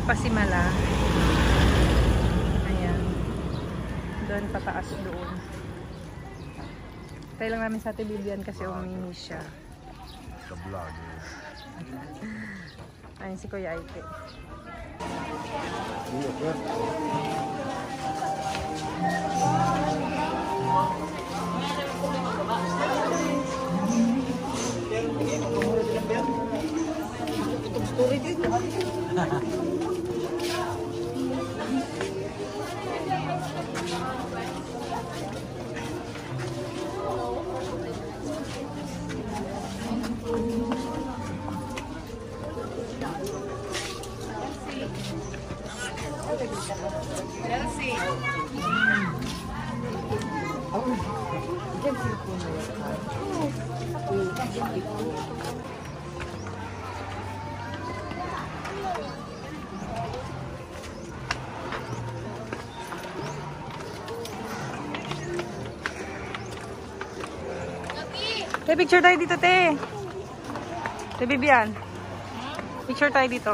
Pasimala. Ayan. Doon pataas doon. Tayo lang namin sa Ate Bibian kasi umihi siya. Sa vlog. Ayun si Kuya Aite. Story dito. Te, picture tayo dito, te. Te, Bibian. Picture tayo dito.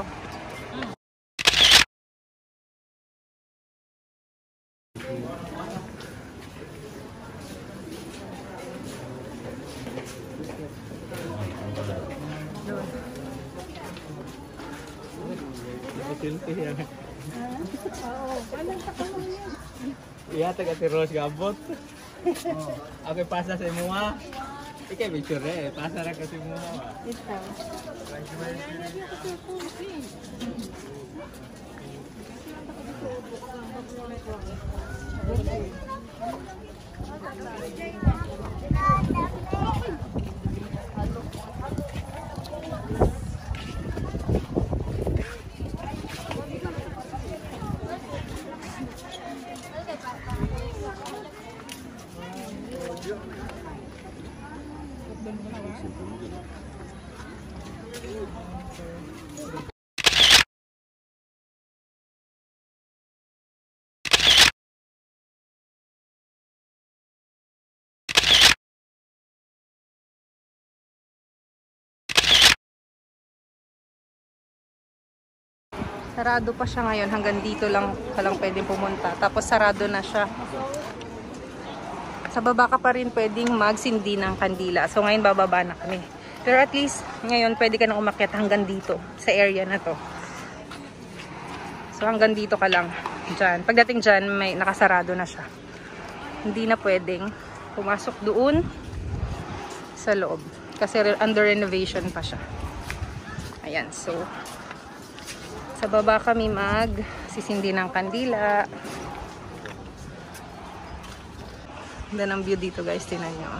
Iya, taga Rose gabot. Ako pasa sa imuha. Ikaw picture eh, pasa ra kasi mo. Ito. Sarado pa siya ngayon. Hanggang dito lang ka lang pwedeng pumunta. Tapos sarado na siya. Sa baba ka pa rin pwedeng magsindi ng kandila. So ngayon bababa na kami. Pero at least ngayon pwede ka nang umakyat hanggang dito. Sa area na to. So hanggang dito ka lang. Dyan. Pagdating dyan may nakasarado na siya. Hindi na pwedeng pumasok doon sa loob. Kasi under renovation pa siya. Ayan. So sa baba kami magsisindi ng kandila. Ganda ng view dito guys, tingnan nyo.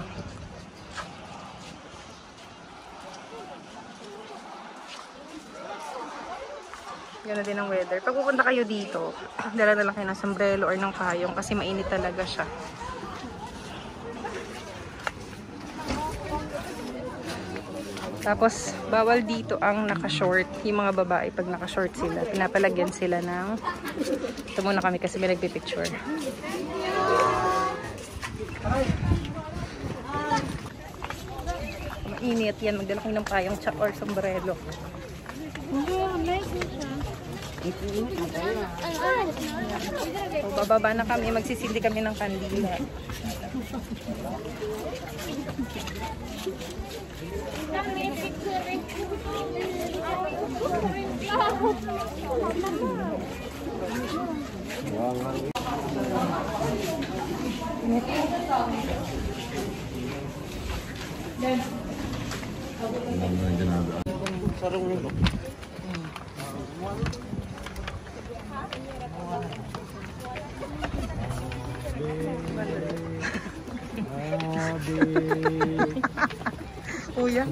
Ganda din ang weather. Pag pupunta kayo dito, dala na lang kayo ng sombrero or ng payong kasi mainit talaga siya. Tapos, bawal dito ang naka-short. Yung mga babae, pag naka-short sila, pinapalagyan sila ng... Ito muna kami kasi may nagpipicture. Mainit yan. Magdala kayo ng payong or sombrero. So, bababa na kami. Magsisindi kami ng kandila. Kuya.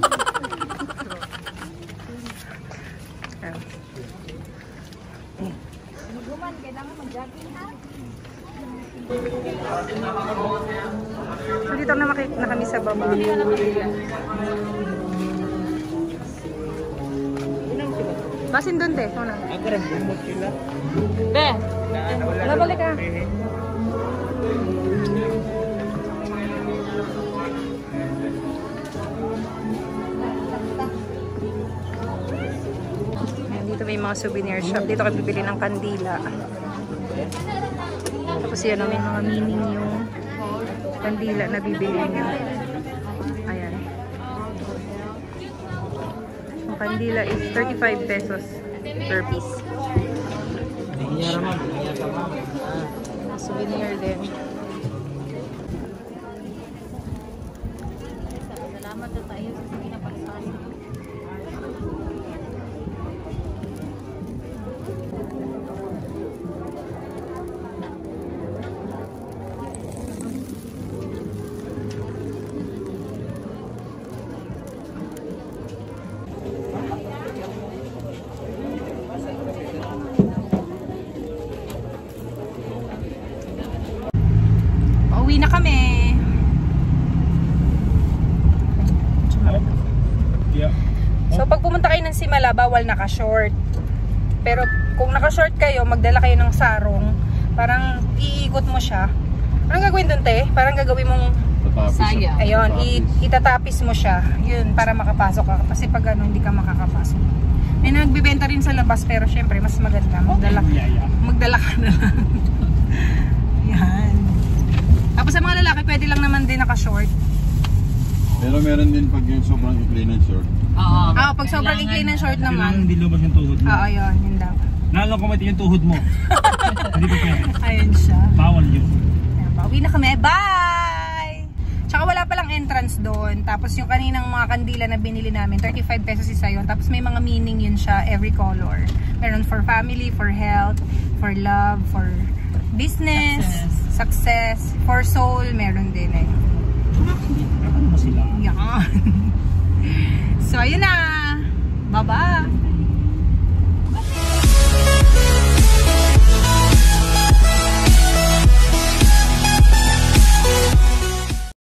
So, dito na kami sa baba. Basin doon, te. Ako rin bumot sila. Be! Nabalik ka. Dito may mga souvenir shop. Dito ka bibili ng kandila. Tapos yan, may mga meaning yung kandila na bibili nyo. Ayan. Ang kandila is 35 pesos per piece. Souvenir din. Salamat na tayo sa pinapagsasabi. Pauwi na kami. So pag pumunta kayo ng Simala, bawal naka-short. Pero kung naka-short kayo, magdala kayo ng sarong. Parang iikot mo siya. Anong gagawin dun, te? Parang gagawin mong Saya. ayun, itatapis mo siya. Yun, para makapasok ka. Kasi pag ano, hindi ka makakapasok. May nagbibenta rin sa labas, pero syempre, mas maganda. Magdala ka na lang. Yan. Tapos sa mga lalaki, pwede lang naman din naka-short. Pero meron din pag yung sobrang ikli ng short. Oo. Pag sobrang ikli ng short naman. Hindi lumabas yung tuhod mo. Oo, yun daw. Lalo kung mati yung tuhod mo. Hindi pa pwede. Ayun siya. Bawal yun. Ayan, pauwi na kami. Bye! Tsaka wala palang entrance doon. Tapos yung kaninang mga kandila na binili namin, 35 pesos isa yun. Tapos may mga meaning yun siya, every color. Meron for family, for health, for love, for business, success, for soul, meron din eh. Ano mo sila? Yan. So, ayun na. Bye-bye!